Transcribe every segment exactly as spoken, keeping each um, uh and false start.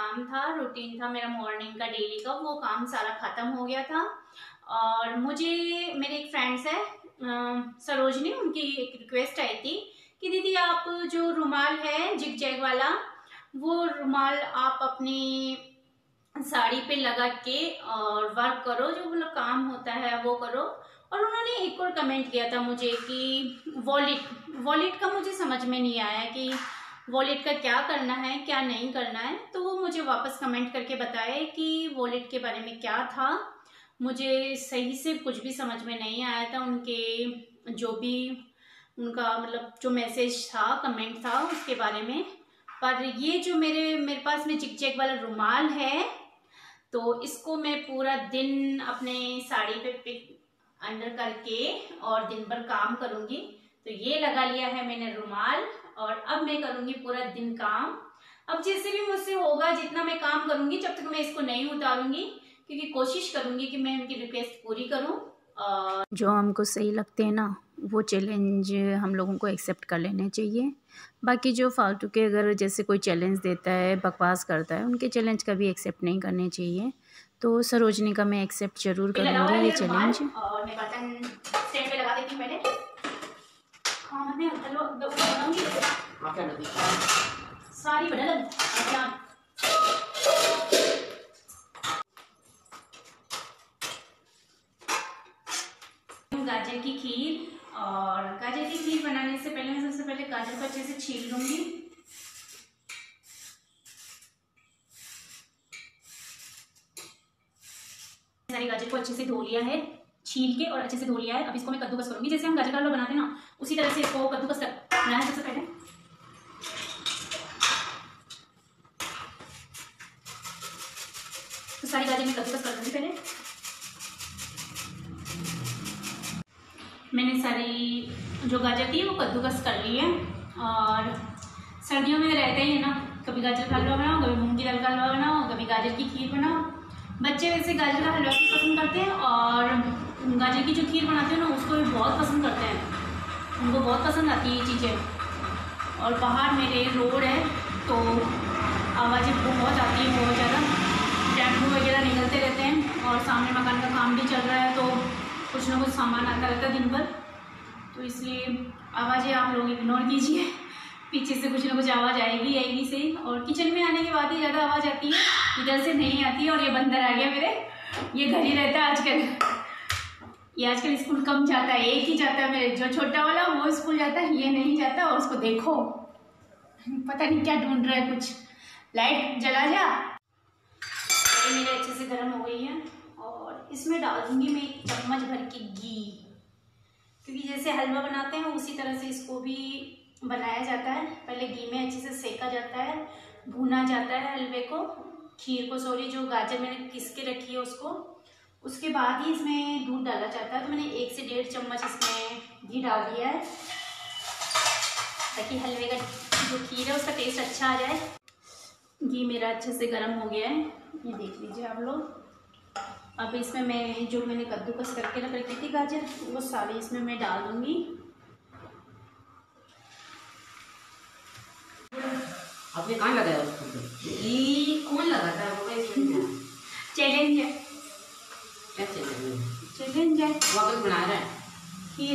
काम था, रूटीन था मेरा मॉर्निंग का डेली का, वो काम सारा ख़त्म हो गया था। और मुझे मेरे एक फ्रेंड्स है सरोजनी, उनकी एक रिक्वेस्ट आई थी कि दीदी आप जो रुमाल है जिग जैग वाला, वो रुमाल आप अपनी साड़ी पे लगा के और वर्क करो, जो मतलब काम होता है वो करो। और उन्होंने एक और कमेंट किया था मुझे कि वॉलेट वॉलेट का मुझे समझ में नहीं आया कि वॉलेट का क्या करना है क्या नहीं करना है, तो वो मुझे वापस कमेंट करके बताए कि वॉलेट के बारे में क्या था। मुझे सही से कुछ भी समझ में नहीं आया था, उनके जो भी उनका मतलब जो मैसेज था, कमेंट था उसके बारे में। पर ये जो मेरे मेरे पास में जिग जैग वाला रुमाल है, तो इसको मैं पूरा दिन अपने साड़ी पे पिक अंडर करके और दिन भर काम करूंगी। तो ये लगा लिया है मैंने रुमाल, और अब मैं करूंगी पूरा दिन काम। अब जैसे भी मुझसे होगा, जितना मैं काम करूंगी, जब तक मैं इसको नहीं उतारूंगी, क्योंकि कोशिश करूंगी कि मैं उनकी रिक्वेस्ट पूरी करूं। और जो हमको सही लगते हैं ना, वो चैलेंज हम लोगों को एक्सेप्ट कर लेने चाहिए। बाकी जो फालतू के अगर जैसे कोई चैलेंज देता है, बकवास करता है, उनके चैलेंज कभी एक्सेप्ट नहीं करने चाहिए। तो सरोजनी का मैं एक्सेप्ट जरूर करूँगी ये चैलेंज। और मैं बर्तन स्टैंड पे लगा देती हूँ पहले। हाँ मैं हलवा बनाऊंगी, सारी बना लग गाजर की खीर। और गाजर की खीर बनाने से पहले मैं सबसे पहले गाजर को अच्छे से छील लूंगी। सारी गाजर को अच्छे से धो लिया है, छील के और अच्छे से धो लिया है। अब इसको मैं कद्दूकस करूंगी, जैसे हम गाजर का हलवा बनाते हैं ना, उसी तरह से इसको कद्दूकस करना है सबसे पहले। तो सारी गाजर मैं कद्दूकस कर दूंगी पहले। मैंने सारी जो गाजर थी वो कद्दूकस कर ली है। और सर्दियों में रहते ही है ना, कभी गाजर का हलवा बनाओ, कभी मूंग की दाल का हलवा बनाओ, कभी गाजर की खीर बनाओ। बच्चे वैसे गाजर का हलवा भी पसंद करते हैं, और गाजर की जो खीर बनाते हैं ना उसको भी बहुत पसंद करते हैं, उनको बहुत पसंद आती है ये चीज़ें। और बाहर मेरे रोड है तो आवाज़ें बहुत आती है, बहुत ज़्यादा टेम्पो वगैरह निकलते रहते हैं, और सामने मकान का काम भी चल रहा है, तो कुछ ना कुछ सामान आता रहता है दिन भर, तो इसलिए आवाज़ें आप लोग इग्नोर कीजिए। पीछे से कुछ ना कुछ आवाज़ आएगी आएगी से। और किचन में आने के बाद ही ज़्यादा आवाज़ आती है, इधर से नहीं आती है। और ये बंदर आ गया मेरे, ये घर ही रहता है आजकल। ये आजकल स्कूल कम जाता है, एक ही जाता है मेरे जो छोटा वाला, वो स्कूल जाता है, ये नहीं जाता। और उसको देखो पता नहीं क्या ढूंढ रहा है कुछ। लाइट जला जा। ये मेरे अच्छे से गर्म हो गई है, और इसमें डाल दूंगी मैं एक चम्मच भर के घी, क्योंकि जैसे हलवा बनाते हैं उसी तरह से इसको भी बनाया जाता है। पहले घी में अच्छे से सेका जाता है, भुना जाता है हलवे को, खीर को, सॉरी जो गाजर मैंने किस के रखी है उसको, उसके बाद ही इसमें दूध डाला जाता है। तो मैंने एक से डेढ़ चम्मच इसमें घी डाल दिया है, ताकि हलवे का जो खीर है उसका टेस्ट अच्छा आ जाए। घी मेरा अच्छे से गर्म हो गया है, ये देख लीजिए आप लोग। अब इसमें मैं जो मैंने कद्दूकस करके रख रखी थी गाजर, वो सारी इसमें मैं डाल दूंगी। आपने कहाँ लगाया उसको? ये कौन लगाता है? वो चैलेंज है, क्या चैलेंज है? चैलेंज है, वाकई बना रहा है खीर।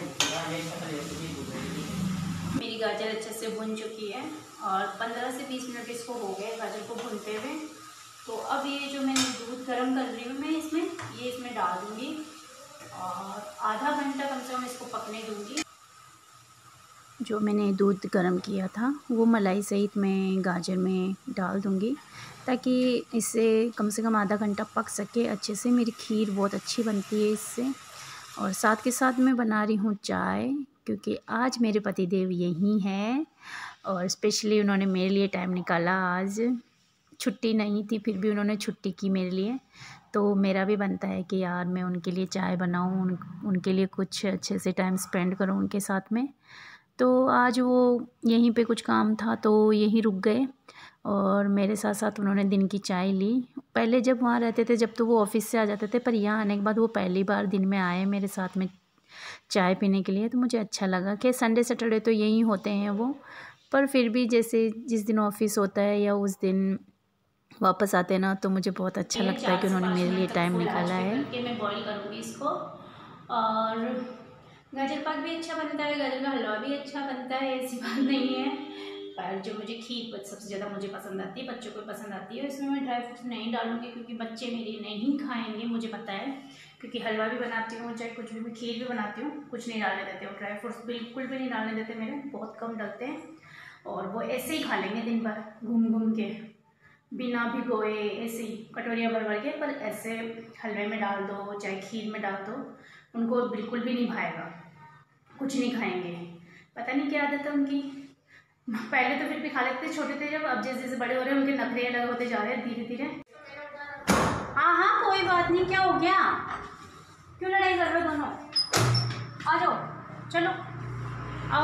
मेरी गाजर अच्छे से भुन चुकी है, और पंद्रह से बीस मिनट इसको हो गए गाजर को भुनते हुए। तो अब ये जो मैंने दूध गर्म कर रही हूँ मैं इसमें, ये इसमें डाल दूँगी, और आधा घंटा कम से कम इसको पकने दूँगी। जो मैंने दूध गर्म किया था वो मलाई सहित मैं गाजर में डाल दूँगी, ताकि इससे कम से कम आधा घंटा पक सके अच्छे से। मेरी खीर बहुत अच्छी बनती है इससे। और साथ के साथ मैं बना रही हूँ चाय, क्योंकि आज मेरे पतिदेव यहीं हैं, और स्पेशली उन्होंने मेरे लिए टाइम निकाला। आज छुट्टी नहीं थी, फिर भी उन्होंने छुट्टी की मेरे लिए। तो मेरा भी बनता है कि यार मैं उनके लिए चाय बनाऊँ, उन, उनके लिए कुछ अच्छे से टाइम स्पेंड करूँ उनके साथ में। तो आज वो यहीं पे कुछ काम था तो यहीं रुक गए, और मेरे साथ साथ उन्होंने दिन की चाय ली। पहले जब वहाँ रहते थे जब तो वो ऑफ़िस से आ जाते थे, पर यहाँ आने के बाद वो पहली बार दिन में आए मेरे साथ में चाय पीने के लिए। तो मुझे अच्छा लगा कि संडे सैटरडे तो यहीं होते हैं वो, पर फिर भी जैसे जिस दिन ऑफ़िस होता है या उस दिन वापस आते हैं ना तो मुझे बहुत अच्छा लगता है कि उन्होंने मेरे लिए टाइम निकाला है। कि मैं बॉईल करूँगी इसको। और गाजर पाक भी अच्छा बनता है, गाजर का हलवा भी अच्छा बनता है, ऐसी बात नहीं है। पर जो मुझे खीर सबसे ज़्यादा मुझे पसंद आती है, बच्चों को पसंद आती है। इसमें मैं ड्राई फ्रूट्स नहीं डालूंगी क्योंकि बच्चे मेरे नहीं खाएंगे, मुझे पता है। क्योंकि हलवा भी बनाती हूँ, चाहे कुछ भी, मैं खीर भी बनाती हूँ, कुछ नहीं डालने देते हो, ड्राई फ्रूट्स बिल्कुल भी नहीं डालने देते मेरे, बहुत कम डालते हैं। और वो ऐसे ही खा लेंगे दिन भर घूम घूम के, बिना भिगोए, ऐसे ही कटोरियाँ भर भर के। पर ऐसे हलवे में डाल दो, चाहे खीर में डाल दो, उनको बिल्कुल भी नहीं भाएगा, कुछ नहीं खाएंगे। पता नहीं क्या आदत है उनकी। पहले तो फिर भी खा लेते थे छोटे थे जब, अब जैसे जैसे बड़े हो रहे हैं उनके नखरे अलग होते जा रहे हैं धीरे धीरे। हाँ हाँ कोई बात नहीं, क्या हो गया, क्यों लड़ाई कर रहे हो दोनों? आ जाओ, चलो आओ।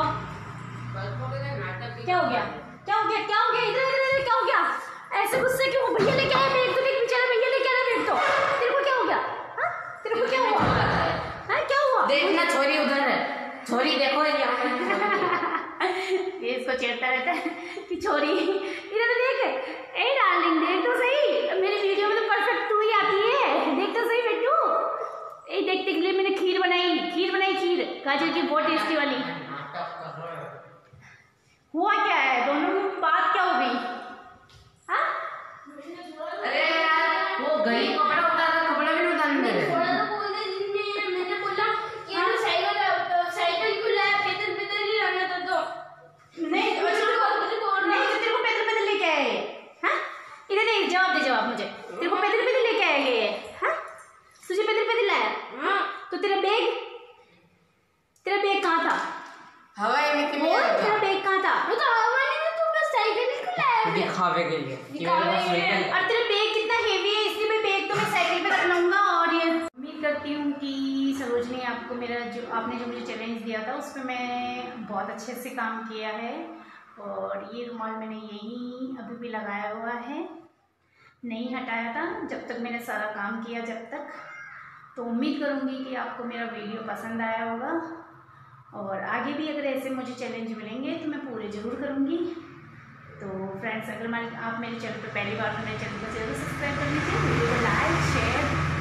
क्या हो गया, क्या हो गया, क्या हो गया, इधर इधर, क्या हो गया, ऐसे गुस्से क्यों? भैया लेके आए बैग, तो देख बेचारा भैया लेके आया बैग, तो तेरे को क्या हो गया? हाँ तेरे को क्या हुआ? हाँ क्या हुआ? देखना छोरी उधर है, छोरी देखो ये इसको चेड़ता रहता है कि छोरी इधर देख, ए डार्लिंग देख तो सही, मेरी वीडियो में तो परफेक्ट तू ही आती है, देख तो सही बेटू। ए देखते के लिए मैंने खीर बनाई, खीर बनाई खीर गाजर की, बहुत टेस्टी वाली। हुआ क्या है, दोनों में बात क्या हो गई? हाँ अरे यार वो गई कपड़ा उतारा, कपड़ा भी नहीं उतारने दे रहे। मैंने बोला कि हम साइकिल साइकिल क्यों लाया, पैदल पैदल ही लाना था। तो नहीं नहीं तो तेरे को पैदल पैदल लेके आए? हाँ इधर नहीं, जवाब दे, जवाब मुझे, तेरे को पैदल पैदल लेके आए गए? हाँ तुझे पैदल पैदल लाया? हाँ तो तेरा बैग, तेरा बैग कहाँ था? हवाई में क्यों? तेरा बैग कहाँ था? वो तो हवाई में, तू बस साइकिल क्यों लाया? दिखावे के लिए, और तेरा बैग कितना हेवी है, इसलिए मैं बैग तो मैं साइकिल पे रख लूँगा। और ये उम्मीद करती हूँ कि सरोजनी आपको मेरा जो आपने जो मुझे चैलेंज दिया था उस पर मैं बहुत अच्छे से काम किया है। और ये रुमाल मैंने यही अभी भी लगाया हुआ है, नहीं हटाया था जब तक मैंने सारा काम किया जब तक। तो उम्मीद करूँगी कि आपको मेरा वीडियो पसंद आया होगा, और आगे भी अगर ऐसे मुझे चैलेंज मिलेंगे तो मैं पूरे ज़रूर करूँगी। तो फ्रेंड्स, अगर मैं आप मेरे चैनल पर पहली बार तो मेरे चैनल को जरूर सब्सक्राइब कर लीजिए, वीडियो को लाइक शेयर